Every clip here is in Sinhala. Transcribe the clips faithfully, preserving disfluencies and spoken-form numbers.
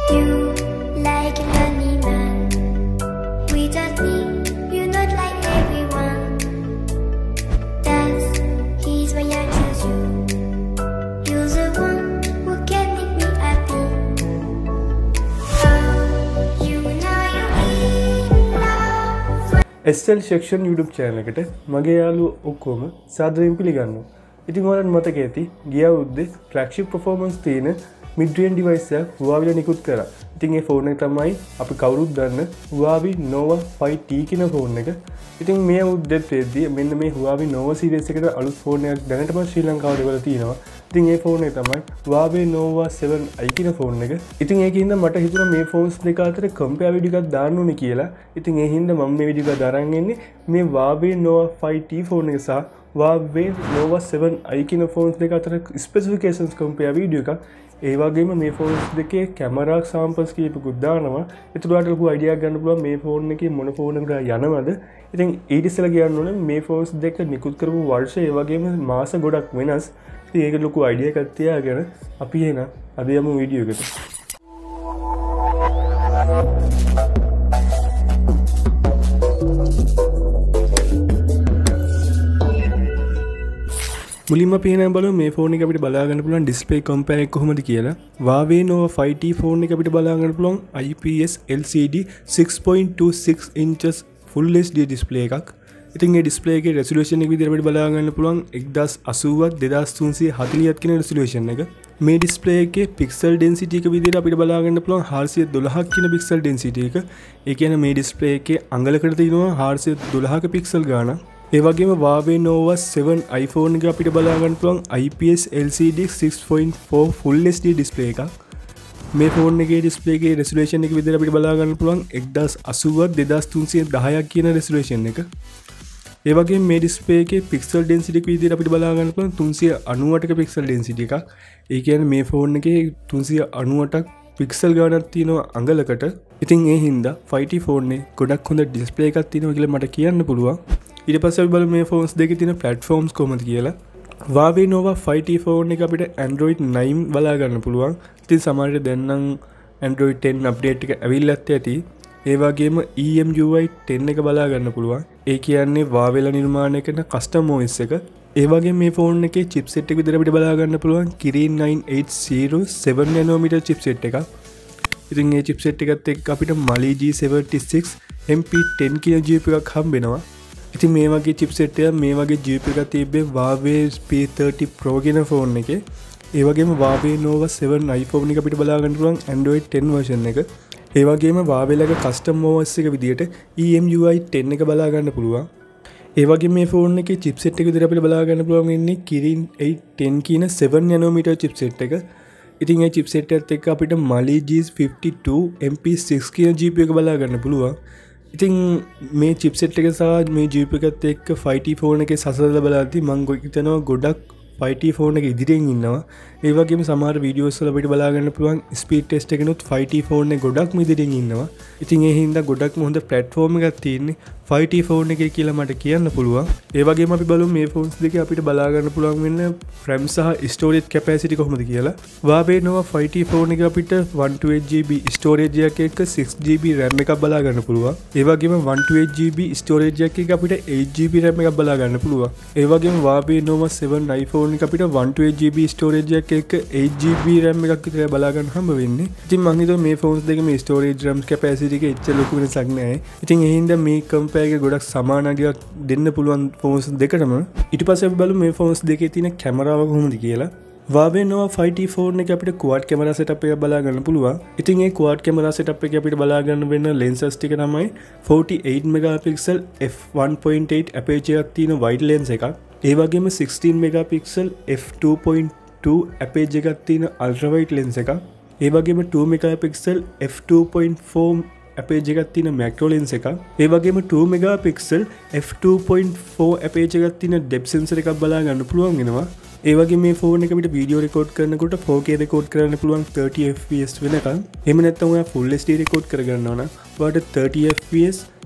You like a funny man. We just need you not like everyone. That's he's why I choose you. You're the one who can make me happy. Oh, you know you're in love. S L Section YouTube channel එකට මගේ යාළුවෝ ඔක්කොම සාදරයෙන් පිළිගන්නවා. ඉතින් ඔයාලට මතක ඇති ගිය අවුරුද්දේ flagship performance තියෙන mid range device එකක් Huawei නිකුත් කරා. ඉතින් ඒ ෆෝන් එක තමයි අපි කවුරුත් දන්න Huawei Nova five T කියන ෆෝන් එක. ඉතින් මේ අවුරුද්දේත් එද්දී මෙන්න මේ Huawei Nova series එකට අලුත් ෆෝන් එකක් දැනටම ශ්‍රී ලංකාවට දෙවලා තියෙනවා. ඉතින් ඒ ෆෝන් එක තමයි Huawei Nova seven i කියන ෆෝන් එක. ඉතින් ඒකින්ද මට හිතුණා මේ ෆෝන්ස් දෙක අතර compare video එකක් දාන්න ඕනේ කියලා. ඉතින් ඒ හින්දා මම මේ වීඩියෝ එක අරන් එන්නේ මේ Huawei Nova five T phone එක සහ Huawei Nova seven i කියන ෆෝන්ස් දෙක අතර specifications compare video එකක්. ඒ වගේම මේ ෆෝන්ස් දෙකේ කැමරා samples කීපකුත් දානවා. ඒකට ඔයාලට ලොකු idea ගන්න පුළුවන් මේ ෆෝන් එකේ මොන ෆෝන් එකකට යනවද. ඉතින් ඊට ඉස්සෙල්ලා කියන්න ඕනේ මේ ෆෝන්ස් දෙක නිකුත් කරපු වර්ෂය ඒ වගේම මාස ගොඩක් වෙනස්. ඉතින් ඒක ලොකු idea එකක් තියාගෙන අපි එන අද යමු වීඩියෝ එකට. මුලින්ම අපි එහෙනම් බලමු මේ ෆෝන් එක අපිට බලා ගන්න පුළුවන් ඩිස්ප්ලේ කම්පෙයාර් එක කොහොමද කියලා. Huawei Nova five T phone එක අපිට බලා ගන්න පුළුවන් I P S L C D six point two six inches full H D display එකක්. ඉතින් මේ ඩිස්ප්ලේ එකේ resolution එක විදිහට අපිට බලා ගන්න පුළුවන් ten eighty by twenty forty කියන resolution එක. මේ ඩිස්ප්ලේ එකේ pixel density එක විදිහට අපිට බලා ගන්න පුළුවන් four twelve කියන pixel density එක. ඒ කියන්නේ මේ ඩිස්ප්ලේ එකේ අඟලකට තියෙනවා four twelve ක pixel ගාණක්. ඒ වගේම Huawei Nova seven i phone එක අපිට බලා ගන්න පුළුවන් I P S L C D six point four full H D display එකක්. මේ ෆෝන් එකේ ඩිස්ප්ලේ එකේ resolution එක විදිහට අපිට බලා ගන්න පුළුවන් ten eighty by twenty ten කියන resolution එක. ඒ වගේම මේ ඩිස්ප්ලේ එකේ pixel density එක විදිහට අපිට බලා ගන්න පුළුවන් three ninety ක pixel density එකක්. ඒ කියන්නේ මේ ෆෝන් එකේ three ninety pixel ගානක් තියෙනවා අඟලකට. ඉතින් ඒ හින්දා five T ෆෝන් එකේ ගොඩක් හොඳ ඩිස්ප්ලේ එකක් තියෙනවා කියලා මට කියන්න පුළුවන්. ඊට පස්සේ අපි බලමු මේ ෆෝන්ස් දෙකේ තියෙන platforms කොහොමද කියලා. Huawei Nova five T phone එක අපිට Android nine බලා ගන්න පුළුවන්. ඉතින් සමහරවිට දැන් නම් Android ten update එක ඇවිල්ලත් ඇති. ඒ වගේම E M U I ten එක බලා ගන්න පුළුවන්. ඒ කියන්නේ Huawei ලා නිර්මාණය කරන custom O S එක. ඒ වගේම මේ ෆෝන් එකේ chipset එක විදිහට අපිට බලා ගන්න පුළුවන් Kirin nine eighty seven nanometer chipset එකක්. ඉතින් මේ chipset එකත් එක්ක අපිට Mali G seventy-six M P ten කියන G P U එකක් හම්බ වෙනවා. ඉතින් මේ වගේ chipset එක මේ වගේ G P U එකක් තිබ්බේ Huawei P thirty Pro කියන ෆෝන් එකේ. ඒ වගේම Huawei Nova seven i phone එක අපිට බලා ගන්න පුළුවන් Android ten version එක. ඒ වගේම Huawei ලගේ custom O S එක විදියට E M U I ten එක බලා ගන්න පුළුවන්. ඒ වගේම මේ ෆෝන් එකේ chipset එක විදියට අපිට බලා ගන්න පුළුවන් ඉන්නේ Kirin eight ten කියන seven nanometer chipset එක. ඉතින් මේ chipset එකත් එක්ක අපිට Mali G fifty-two M P six කියන G P U එක බලා ගන්න පුළුවන්. ඉතින් මේ chipset එක සහ මේ G P U එකත් එක්ක five T ෆෝන් එකේ සසඳලා බලද්දි මම හිතනවා ගොඩක් five T ෆෝන් එක ඉදිරියෙන් ඉන්නවා. ඒ වගේම සමහර වීඩියෝස් වල අපිට බලා ගන්න පුළුවන් ස්පීඩ් ටෙස්ට් එකනොත් five T ෆෝන් එක ගොඩක්ම ඉදිරියෙන් ඉන්නවා. ඉතින් ඒ හින්දා ගොඩක්ම හොඳ platform එකක් තියෙන්නේ five T ෆෝන් එකේ කියලා මට කියන්න පුළුවන්. ඒ වගේම අපි බලමු මේ ෆෝන්ස් දෙකේ අපිට බලා ගන්න පුළුවන් වෙන RAM සහ storage capacity කොහොමද කියලා. Huawei Nova five T phone එක අපිට one twenty-eight G B storage එකක් එක්ක six G B RAM එකක් බලා ගන්න පුළුවන්. ඒ වගේම one twenty-eight G B storage එකක් එක්ක අපිට eight G B RAM එකක් බලා ගන්න පුළුවන්. ඒ වගේම Huawei Nova seven i phone එක අපිට one twenty-eight G B storage එකක් එක්ක eight G B RAM එකක් විතර බලා ගන්න හම්බ වෙන්නේ. ඉතින් මම හිතුවා මේ ෆෝන්ස් දෙකේ මේ storage RAM capacity එක එච්චර ලොකු වෙනසක් නැහැ. ඉතින් ඒ හින්දා මේ compare එක ගොඩක් සමාන අගයක් දෙන්න පුළුවන් ෆෝන්ස් දෙකටම. ඊට පස්සේ අපි බලමු මේ ෆෝන්ස් දෙකේ තියෙන කැමරාව කොහොමද කියලා. Huawei Nova five T phone එක අපිට quad camera setup එකක් බලා ගන්න පුළුවන්. ඉතින් මේ quad camera setup එකේ අපිට බලා ගන්න වෙන lenses ටික තමයි forty-eight megapixel f one point eight aperture එකක් තියෙන wide lens එකක්. ඒ වගේම sixteen megapixel f two point two aperture එකක් තියෙන ultra wide lens එකක්. ඒ වගේම two megapixel f two point four aperture එකක් තියෙන macro lens එකක්. ඒ වගේම two megapixel f two point four aperture එකක් තියෙන depth sensor එකක් බලා ගන්න පුළුවන් වෙනවා. ඒ වගේ මේ ෆෝන් එක අපිට වීඩියෝ රෙකෝඩ් කරනකොට four K රෙකෝඩ් කරන්න පුළුවන් thirty F P S වෙනකන්. එහෙම නැත්නම් ඔයා full H D රෙකෝඩ් කරගන්නවා නම් ඔයාලට thirty F P S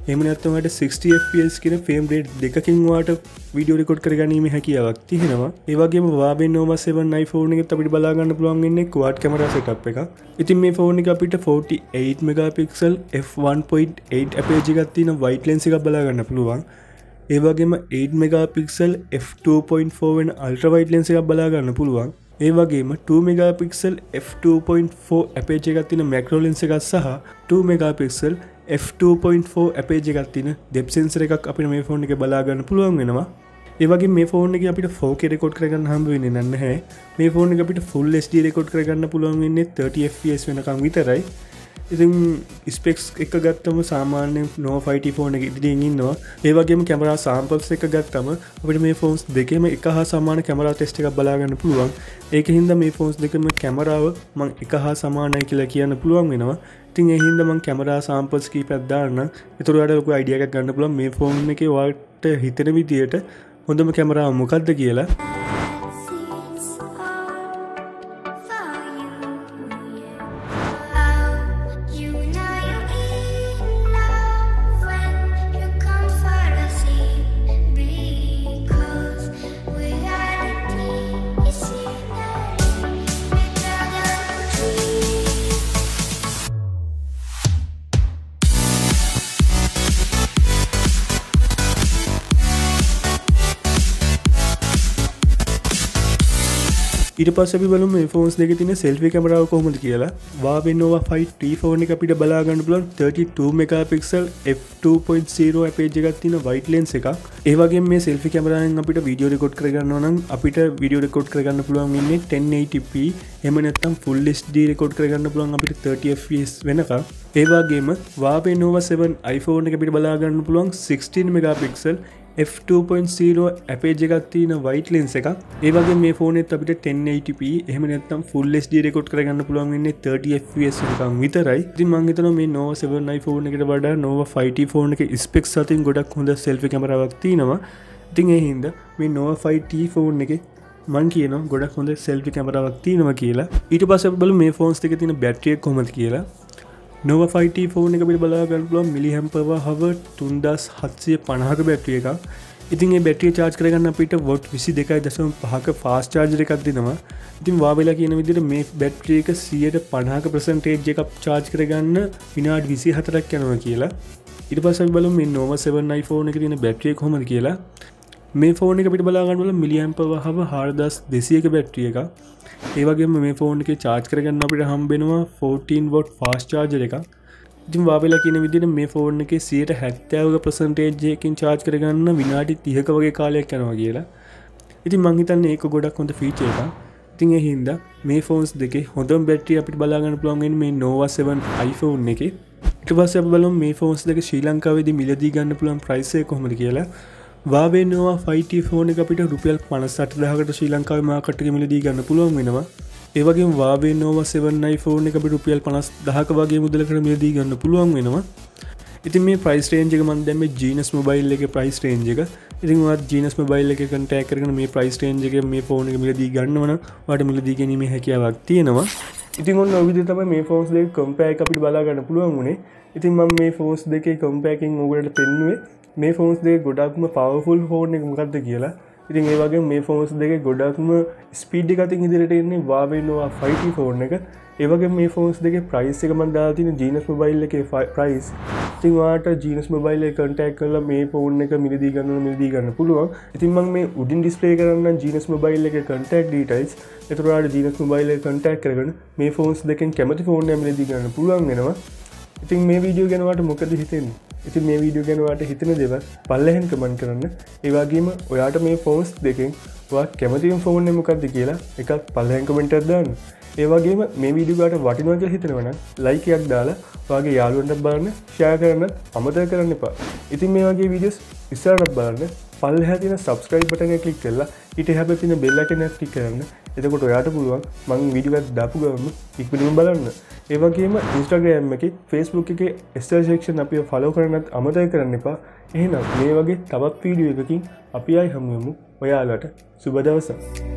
එහෙම නැත්නම් ඔයාලට sixty F P S කියන ෆ්‍රේම් රේට් දෙකකින් ඔයාලට වීඩියෝ රෙකෝඩ් කරගැනීමේ හැකියාවක් තියෙනවා. ඒ වගේම Huawei Nova seven i phone එකත් අපිට බලා ගන්න පුළුවන් වෙන්නේ quad camera setup එකක්. ඉතින් මේ ෆෝන් එක අපිට forty-eight megapixel f one point eight aperture එකක් තියෙන wide lens එකක් බලා ගන්න පුළුවන්. ඒ වගේම eight megapixel f two point four වෙන ultra wide lens එකක් බලා ගන්න පුළුවන්. ඒ වගේම two megapixel f two point four aperture එකක් තියෙන macro lens එකක් සහ two megapixel f two point four aperture එකක් තියෙන depth sensor එකක් අපිට මේ ෆෝන් එකේ බලා ගන්න පුළුවන් වෙනවා. ඒ වගේම මේ ෆෝන් එකේ අපිට four K රෙකෝඩ් කරගන්න හම්බ වෙන්නේ නැහැ. මේ ෆෝන් එක අපිට full H D රෙකෝඩ් කරගන්න පුළුවන් වෙන්නේ thirty F P S වෙනකම් විතරයි. ඉතින් ස්පෙක්ස් එක ගත්තම සාමාන්‍ය Nova five T ෆෝන් එක ඉදිරියෙන් ඉන්නවා. ඒ වගේම කැමරා සෑම්පල්ස් එක ගත්තම අපිට මේ ෆෝන්ස් දෙකේම එක හා සමාන කැමරා ටෙස්ට් එකක් බලා ගන්න පුළුවන්. ඒකෙන් හින්දා මේ ෆෝන්ස් දෙකම කැමරාව මම එක හා සමානයි කියලා කියන්න පුළුවන් වෙනවා. ඉතින් ඒ හින්දා මම කැමරා සෑම්පල්ස් කීපයක් දාන්න. ඒතර ඔයාලට ලොකු අයිඩියා එකක් ගන්න පුළුවන් මේ ෆෝන් එකේ ඔයාලට හිතෙන විදියට හොඳම කැමරාව මොකක්ද කියලා. ඊට පස්සේ අපි බලමු මේ ෆෝන්ස් දෙකේ තියෙන selfie කැමරාව කොහොමද කියලා. Huawei Nova five T phone එක අපිට බලා ගන්න පුළුවන් thirty-two megapixel f two point zero aperture එකක් තියෙන wide lens එකක්. ඒ වගේම මේ selfie කැමරාවෙන් අපිට වීඩියෝ රෙකෝඩ් කරගන්නවා නම් අපිට වීඩියෝ රෙකෝඩ් කරගන්න පුළුවන් වෙන්නේ ten eighty p. එහෙම නැත්නම් full H D රෙකෝඩ් කරගන්න පුළුවන් අපිට thirty F P S වෙනකම්. ඒ වගේම Huawei Nova seven i phone එක අපිට බලා ගන්න පුළුවන් sixteen megapixel f two point zero aperture එකක් තියෙන wide lens එකක්. ඒ වගේම මේ ෆෝන් එකත් අපිට ten eighty p එහෙම නැත්නම් full H D රෙකෝඩ් කරගන්න පුළුවන් වෙන්නේ thirty F P S එකක් විතරයි. ඉතින් මම හිතනවා මේ Nova seven i ෆෝන් එකට වඩා Nova five T ෆෝන් එකේ ස්පෙක්ස් අතින් ගොඩක් හොඳ selfie කැමරාවක් තියෙනවා. ඉතින් ඒ හින්දා මේ Nova five T ෆෝන් එකේ මම කියනවා ගොඩක් හොඳ selfie කැමරාවක් තියෙනවා කියලා. ඊට පස්සේ අපි බලමු මේ ෆෝන්ස් දෙකේ තියෙන බැටරි එක කොහොමද කියලා. Nova five T ෆෝන් එක අපිට බලා ගන්න පුළුවන් milliampere hour three thousand seven hundred fifty battery එකක්. ඉතින් මේ බැටරිය charge කරගන්න අපිට watt twenty-two point five ක fast charger එකක් දෙනවා. ඉතින් Huawei ලා කියන විදිහට මේ බැටරි එක one hundred fifty percent එකක් charge කරගන්න විනාඩි twenty-fourක් යනවා කියලා. ඊට පස්සේ අපි බලමු මේ Nova seven i ෆෝන් එකේ තියෙන බැටරිය කොහොමද කියලා. මේ ෆෝන් එක අපිට බලා ගන්න පුළුවන් milliampere hour four thousand two hundred battery එකක්. ඒ වගේම මේ ෆෝන් එකේ charge කරගන්න අපිට හම්බ වෙනවා fourteen watt fast charger එකක්. ඉතින් Huawei ලා කියන විදිහට මේ ෆෝන් එකේ seventy percent එකකින් charge කරගන්න විනාඩි thirty වගේ කාලයක් යනවා කියලා. ඉතින් මං හිතන්නේ ඒක ගොඩක් හොඳ feature එකක්. ඉතින් ඒ හින්දා මේ ෆෝන්ස් දෙකේ හොඳම බැටරිය අපිට බලා ගන්න පුළුවන් වෙන්නේ මේ Nova seven i ෆෝන් එකේ. ඊට පස්සේ අපි බලමු මේ ෆෝන්ස් දෙක ශ්‍රී ලංකාවේදී මිලදී ගන්න පුළුවන් price එක කොහොමද කියලා. Huawei Nova five T phone එක අපිට රුපියල් fifty-eight thousand කට ශ්‍රී ලංකාවේ මාකට් එකේ මිලදී ගන්න පුළුවන් වෙනවා. ඒ වගේම Huawei Nova seven i phone එක අපිට රුපියල් fifty thousand වගේ මුදලකට මිලදී ගන්න පුළුවන් වෙනවා. ඉතින් මේ price range එක මම දැන් මේ Genius Mobile එකේ price range එක. ඉතින් ඔයාලා Genius Mobile එකේ contact කරගෙන මේ price range එකේ මේ ෆෝන් එක මිලදී ගන්නව නම් ඔයාලට මිලදී ගැනීමේ හැකියාවක් තියෙනවා. ඉතින් ඔන්න ඔය විදිහට තමයි මේ ෆෝන්ස් දෙක compare එක අපිට බලා ගන්න පුළුවන් උනේ. ඉතින් මම මේ ෆෝන්ස් දෙකේ compare එකෙන් ඔයගොල්ලන්ට පෙන්නුවේ මේ ෆෝන්ස් දෙක ගොඩක්ම පවර්ෆුල් ෆෝන් එක මොකක්ද කියලා. ඉතින් ඒ වගේම මේ ෆෝන්ස් දෙකේ ගොඩක්ම ස්පීඩ් එක අතින් ඉදිරියට එන්නේ Huawei Nova five T phone එක. ඒ වගේම මේ ෆෝන්ස් දෙකේ price එක මම දාලා තියෙන Genius Mobile එකේ price. ඉතින් ඔයාලට Genius Mobile එක contact කරලා මේ ෆෝන් එක මිලදී ගන්න මිලදී ගන්න පුළුවන්. ඉතින් මම මේ උඩින් display කරන්න Genius Mobile එකේ contact details. ඒතර ඔයාලට Genius Mobile එක contact කරගෙන මේ ෆෝන්ස් දෙකෙන් කැමති ෆෝන් එක මිලදී ගන්න පුළුවන් වෙනවා. ඉතින් මේ වීඩියෝ ගැන ඔයාලට මොකද හිතෙන්නේ? ඉතින් මේ වීඩියෝ ගැන ඔයාලට හිතෙන දේවල් පල්ලෙහෙන් කමෙන්ට් කරන්න. ඒ වගේම ඔයාලට මේ ෆෝන්ස් දෙකෙන් ඔයා කැමතිම ෆෝන් එක මොකක්ද කියලා එකක් පල්ලෙහෙන් කමෙන්ට් එකක් දාන්න. ඒ වගේම මේ වීඩියෝ ඔයාලට වටිනවා කියලා හිතෙනවා නම් ලයික් එකක් දාලා ඔයාගේ යාළුවන්ට බලන්න ෂෙයා කරන්න අමතක කරන්න එපා. ඉතින් මේ වගේ වීඩියෝස් ඉස්සරහට බලන්න පල්ලෙහා තියෙන subscribe button එක click කරලා ඊට එහා පැත්තේ තියෙන bell icon එක click කරන්න. එතකොට ඔයාලට පුළුවන් මම වීඩියෝ එකක් දාපු ගමන් ඉක්මනින්ම බලන්න. ඒ වගේම Instagram එකේ Facebook එකේ story section අපිව follow කරන්නත් අමතක කරන්න එපා. එහෙනම් මේ වගේ තවත් වීඩියෝ එකකින් අපි ආයි හමු වෙමු. ඔයාලට සුබ දවසක්.